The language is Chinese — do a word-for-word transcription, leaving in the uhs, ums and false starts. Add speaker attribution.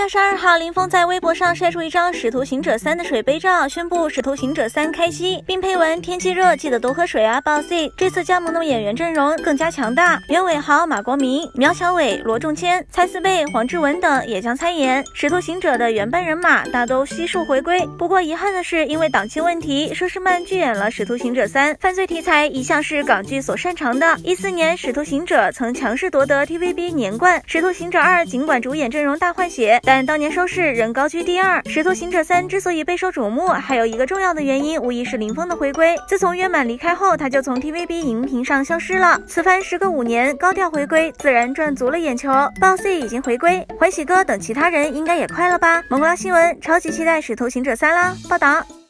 Speaker 1: 月十二号，林峰在微博上晒出一张《使徒行者三》的水杯照，宣布《使徒行者三》开机，并配文：天气热，记得多喝水啊 ，Bossy。这次加盟的演员阵容更加强大，袁伟豪、马国明、苗侨伟、罗仲谦、蔡思贝、黄志文等也将参演。《使徒行者》的原班人马大都悉数回归。不过遗憾的是，因为档期问题，佘诗曼拒演了《使徒行者三》。犯罪题材一向是港剧所擅长的。一四年，《使徒行者》曾强势夺得 T V B 年冠，《使徒行者二》尽管主演阵容大换血，但当年收视仍高居第二。《使徒行者三》之所以备受瞩目，还有一个重要的原因，无疑是林峰的回归。自从约满离开后，他就从 T V B 荧屏上消失了。此番时隔五年高调回归，自然赚足了眼球。Bossy 已经回归，欢喜哥等其他人应该也快了吧？萌瓜新闻超级期待《使徒行者三》啦！报道。